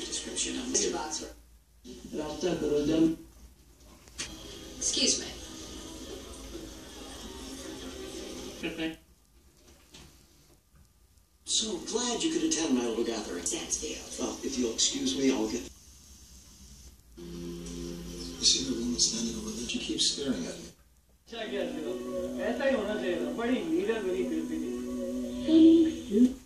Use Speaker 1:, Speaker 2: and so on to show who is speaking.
Speaker 1: brief description of
Speaker 2: Mr. Boxer.
Speaker 3: रास्ता करो जम.
Speaker 2: Excuse me.
Speaker 1: So glad you could attend my little gathering.
Speaker 2: Sansfield.
Speaker 1: Well, if you'll excuse me, I'll get...
Speaker 4: You see the woman standing over there? She keeps staring at me.
Speaker 3: ऐसा ही होना चाहिए था. बड़ी leader बनी फिर भी.